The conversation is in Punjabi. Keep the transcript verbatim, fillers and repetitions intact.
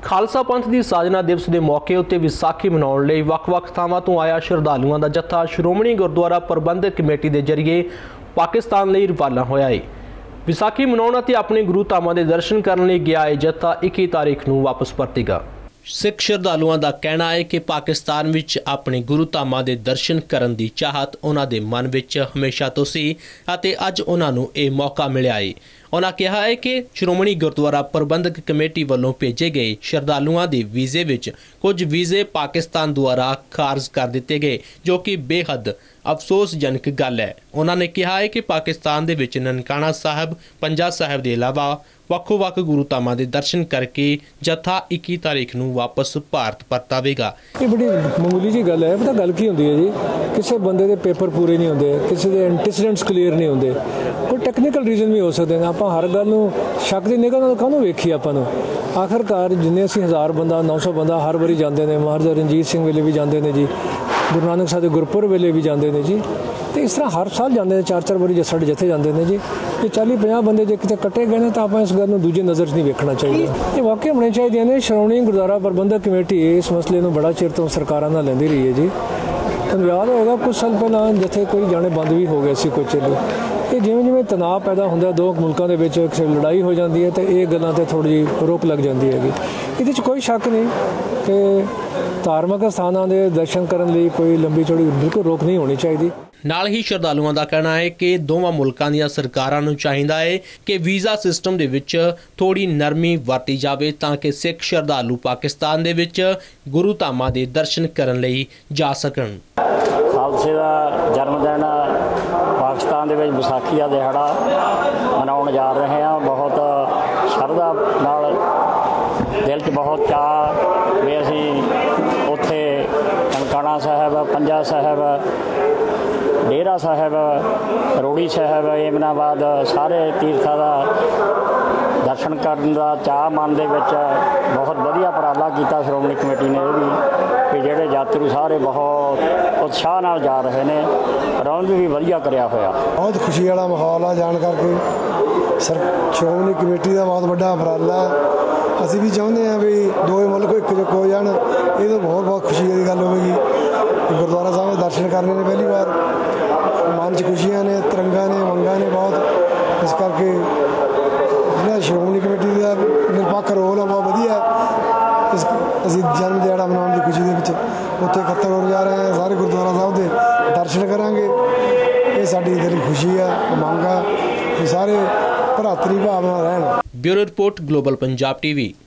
ਖਾਲਸਾ ਪੰਥ ਦੀ ਸਾਜਨਾ ਦਿਵਸ ਦੇ ਮੌਕੇ ਉੱਤੇ ਵਿਸਾਖੀ ਮਨਾਉਣ ਲਈ ਵੱਖ-ਵੱਖ ਥਾਵਾਂ ਤੋਂ ਆਇਆ ਸ਼ਰਧਾਲੂਆਂ ਦਾ ਜੱਥਾ ਸ਼੍ਰੋਮਣੀ ਗੁਰਦੁਆਰਾ ਪ੍ਰਬੰਧਕ ਕਮੇਟੀ ਦੇ ਜ਼ਰੀਏ ਪਾਕਿਸਤਾਨ ਲਈ ਰਵਾਨਾ ਹੋਇਆ ਹੈ। ਵਿਸਾਖੀ ਮਨਾਉਣ ਅਤੇ ਆਪਣੇ ਗੁਰੂ ਧਾਮਾਂ ਦੇ ਦਰਸ਼ਨ ਕਰਨ ਲਈ ਗਿਆ ਇਹ ਜੱਥਾ ਇੱਕੀ ਤਾਰੀਖ ਨੂੰ ਵਾਪਸ ਪਰਤੇਗਾ। ਸਿੱਖ ਸ਼ਰਧਾਲੂਆਂ ਦਾ ਕਹਿਣਾ ਹੈ ਕਿ ਪਾਕਿਸਤਾਨ ਵਿੱਚ ਆਪਣੇ ਗੁਰੂ ਧਾਮਾਂ ਦੇ ਦਰਸ਼ਨ ਕਰਨ ਦੀ ਚਾਹਤ ਉਹਨਾਂ ਦੇ ਮਨ ਵਿੱਚ ਹਮੇਸ਼ਾ ਤੋਂ ਸੀ ਅਤੇ ਅੱਜ ਉਹਨਾਂ ਨੂੰ ਇਹ ਮੌਕਾ ਮਿਲਿਆ ਹੈ। ਉਹਨਾਂ ਕਿਹਾ ਹੈ ਕਿ ਸ਼੍ਰੋਮਣੀ ਗੁਰਦੁਆਰਾ ਪ੍ਰਬੰਧਕ ਕਮੇਟੀ ਵੱਲੋਂ ਭੇਜੇ ਗਏ ਸ਼ਰਧਾਲੂਆਂ ਦੇ ਵੀਜ਼ੇ ਵਿੱਚ ਕੁਝ ਵੀਜ਼ੇ ਪਾਕਿਸਤਾਨ ਦੁਆਰਾ ਖਾਰਜ ਕਰ ਦਿੱਤੇ ਗਏ, ਜੋ ਕਿ ਬੇਹੱਦ ਅਫਸੋਸਜਨਕ ਗੱਲ ਹੈ। ਉਹਨਾਂ ਨੇ ਕਿਹਾ ਹੈ ਕਿ ਪਾਕਿਸਤਾਨ ਦੇ ਵਿੱਚ ਨਨਕਾਣਾ ਸਾਹਿਬ, ਪੰਜਾ ਸਾਹਿਬ ਦੇ ਇਲਾਵਾ ਵੱਖੋ-ਵੱਖ ਗੁਰੂ ਧਾਮਾਂ ਦੇ ਦਰਸ਼ਨ ਕਰਕੇ ਜੱਥਾ ਇੱਕੀ ਤਾਰੀਖ ਨੂੰ ਵਾਪਸ ਭਾਰਤ ਪਰਤਾਵੇਗਾ। ਇਹ ਬੜੀ ਮਾਮੂਲੀ ਜੀ ਗੱਲ ਹੈ। ਪਤਾ ਗੱਲ ਕੀ ਹੁੰਦੀ ਹੈ ਜੀ, ਕਿਸੇ ਬੰਦੇ ਦੇ ਪੇਪਰ ਪੂਰੇ ਨਹੀਂ ਹੁੰਦੇ, ਕਿਸੇ ਦੇ ਐਂਟੀਸੀਡੈਂਟਸ ਕਲੀਅਰ ਨਹੀਂ ਹੁੰਦੇ, ਕੋਈ ਟੈਕਨੀਕਲ ਰੀਜ਼ਨ ਵੀ ਹੋ ਸਕਦੇ ਨੇ। ਆਪਾਂ ਹਰ ਗੱਲ ਨੂੰ ਸ਼ੱਕ ਦੀ ਨਿਗਾਹ ਨਾਲ ਕਾਹਨੂੰ ਵੇਖੀ ਆਪਾਂ ਨੂੰ। ਆਖਰਕਾਰ ਜਿੰਨੇ ਅਸੀਂ ਹਜ਼ਾਰ ਬੰਦਾ ਨੌ ਸੌ ਬੰਦਾ ਹਰ ਵਾਰੀ ਜਾਂਦੇ ਨੇ, ਮਹਾਰਾਜਾ ਰਣਜੀਤ ਸਿੰਘ ਵੇਲੇ ਵੀ ਜਾਂਦੇ ਨੇ ਜੀ, ਗੁਰੂ ਨਾਨਕ ਸਾਹਿਬ ਦੇ ਗੁਰਪੁਰਬ ਵੇਲੇ ਵੀ ਜਾਂਦੇ ਨੇ ਜੀ, ਤੇ ਇਸ ਤਰ੍ਹਾਂ ਹਰ ਸਾਲ ਜਾਂਦੇ ਨੇ, ਚਾਰ ਚਾਰ ਵਾਰੀ ਸਾਡੇ ਜੱਥੇ ਜਾਂਦੇ ਨੇ ਜੀ। ਇਹ ਚਾਲੀ ਪੰਜਾਹ ਬੰਦੇ ਜੇ ਕਿਤੇ ਕੱਟੇ ਗਏ ਨੇ ਤਾਂ ਆਪਾਂ ਇਸ ਗੱਲ ਨੂੰ ਦੂਜੇ ਨਜ਼ਰ 'ਚ ਨਹੀਂ ਵੇਖਣਾ ਚਾਹੀਦਾ। ਇਹ ਵਾਕਿਆ ਹੋਣੇ ਚਾਹੀਦੀਆਂ ਨੇ। ਸ਼੍ਰੋਮਣੀ ਗੁਰਦੁਆਰਾ ਪ੍ਰਬੰਧਕ ਕਮੇਟੀ ਇਸ ਮਸਲੇ ਨੂੰ ਬੜਾ ਚਿਰ ਤੋਂ ਸਰਕਾਰਾਂ ਨਾਲ ਲੈਂਦੀ ਰਹੀ ਹੈ ਜੀ। ਤੁਹਾਨੂੰ ਯਾਦ ਹੋਏਗਾ ਕੁਝ ਸਾਲ ਪਹਿਲਾਂ ਜਿੱਥੇ ਕੋਈ ਜਾਣੇ ਬੰਦ ਵੀ ਹੋ ਗਏ ਸੀ ਕੁਝ ਚਿਰ ਲਈ। ਇਹ ਜਿਵੇਂ ਜਿਵੇਂ ਤਣਾਅ ਪੈਦਾ ਹੁੰਦਾ ਦੋ ਮੁਲਕਾਂ ਦੇ ਵਿੱਚ, ਕਿਸੇ ਲੜਾਈ ਹੋ ਜਾਂਦੀ ਹੈ ਤੇ ਇਹ ਗੱਲਾਂ 'ਤੇ ਥੋੜ੍ਹੀ ਜਿਹੀ ਰੋਕ ਲੱਗ ਜਾਂਦੀ ਹੈਗੀ। ਇਹਦੇ 'ਚ ਕੋਈ ਸ਼ੱਕ ਨਹੀਂ ਕਿ ਧਾਰਮਿਕ ਸਥਾਨਾਂ ਦੇ ਦਰਸ਼ਨ ਕਰਨ ਲਈ ਕੋਈ ਲੰਬੀ ਚੌੜੀ ਬਿਲਕੁਲ ਰੋਕ ਨਹੀਂ ਹੋਣੀ ਚਾਹੀਦੀ। ਨਾਲ ਹੀ ਸ਼ਰਧਾਲੂਆਂ ਦਾ ਕਹਿਣਾ ਹੈ ਕਿ ਦੋਵਾਂ ਮੁਲਕਾਂ ਦੀਆਂ ਸਰਕਾਰਾਂ ਨੂੰ ਚਾਹੀਦਾ ਹੈ ਕਿ ਵੀਜ਼ਾ ਸਿਸਟਮ ਦੇ ਵਿੱਚ ਥੋੜੀ ਨਰਮੀ ਵਰਤੀ ਜਾਵੇ ਤਾਂ ਕਿ ਸਿੱਖ ਸ਼ਰਧਾਲੂ ਪਾਕਿਸਤਾਨ ਦੇ ਵਿੱਚ ਗੁਰੂ ਧਾਮਾਂ ਦੇ ਦਰਸ਼ਨ ਕਰਨ ਲਈ ਜਾ ਸਕਣ। ਖਾਲਸੇ ਦਾ ਜਨਮ ਦਿਨ ਪਾਕਿਸਤਾਨ ਦੇ ਵਿੱਚ ਵਿਸਾਖੀ ਦਾ ਦਿਹਾੜਾ ਮਨਾਉਣ ਜਾ ਰਹੇ ਹਾਂ। ਬਹੁਤ ਸ਼ਰਧਾ ਨਾਲ ਦਿਲ 'ਚ ਬਹੁਤ ਚਾਅ ਵੀ ਅਸੀਂ ਉੱਥੇ ਨਨਕਾਣਾ ਸਾਹਿਬ, ਪੰਜਾ ਸਾਹਿਬ, ਡੇਰਾ ਸਾਹਿਬ, ਰੋੜੀ ਸਾਹਿਬ, ਏਮਨਾਬਾਦ ਸਾਰੇ ਤੀਰਥਾਂ ਦਾ ਦਰਸ਼ਨ ਕਰਨ ਦਾ ਚਾਅ ਮਨ ਦੇ ਵਿੱਚ। ਬਹੁਤ ਵਧੀਆ ਉਪਰਾਲਾ ਕੀਤਾ ਸ਼੍ਰੋਮਣੀ ਕਮੇਟੀ ਨੇ ਇਹ ਵੀ ਕਿ ਜਿਹੜੇ ਯਾਤਰੂ ਸਾਰੇ ਬਹੁਤ ਉਤਸ਼ਾਹ ਨਾਲ ਜਾ ਰਹੇ ਨੇ। ਪ੍ਰਬੰਧ ਵੀ ਵਧੀਆ ਕਰਿਆ ਹੋਇਆ। ਬਹੁਤ ਖੁਸ਼ੀ ਵਾਲਾ ਮਾਹੌਲ ਆ ਜਾਣ ਕਰਕੇ। ਸਰ ਸ਼੍ਰੋਮਣੀ ਕਮੇਟੀ ਦਾ ਬਹੁਤ ਵੱਡਾ ਉਪਰਾਲਾ। ਅਸੀਂ ਵੀ ਚਾਹੁੰਦੇ ਹਾਂ ਵੀ ਦੋਵੇਂ ਮੁਲਕ ਇੱਕ ਜੁੱਟ ਹੋ ਜਾਣ। ਇਹ ਤਾਂ ਬਹੁਤ ਬਹੁਤ ਖੁਸ਼ੀ ਦੀ ਗੱਲ ਹੋਵੇਗੀ। ਗੁਰਦੁਆਰਾ ਸਾਹਿਬ ਦੇ ਦਰਸ਼ਨ ਕਰਨੇ ਨੇ ਪਹਿਲੀ ਵਾਰ, ਮਨ 'ਚ ਖੁਸ਼ੀਆਂ ਨੇ, ਤਿਰੰਗਾ ਨੇ, ਮੰਗਾਂ ਨੇ ਬਹੁਤ। ਇਸ ਕਰਕੇ ਜਿਹੜਾ ਸ਼੍ਰੋਮਣੀ ਕਮੇਟੀ ਦਾ ਨਿਰਪੱਖ ਰੋਲ ਆ ਬਹੁਤ ਵਧੀਆ। ਇਸ ਅਸੀਂ ਜਨਮ ਦਿਹਾੜਾ ਮਨਾਉਣ ਦੀ ਖੁਸ਼ੀ ਦੇ ਵਿੱਚ ਉੱਥੇ ਇਕੱਤਰ ਹੋਣ ਜਾ ਰਹੇ ਹਾਂ। ਸਾਰੇ ਗੁਰਦੁਆਰਾ ਸਾਹਿਬ ਦੇ ਦਰਸ਼ਨ ਕਰਾਂਗੇ। ਇਹ ਸਾਡੀ ਦਿਲੀ ਖੁਸ਼ੀ ਆ, ਮੰਗ ਆ ਕਿ ਸਾਰੇ ਭਰਾਤਰੀ ਭਾਵਨਾ ਰਹਿਣ। Bureau report, global Punjab TV.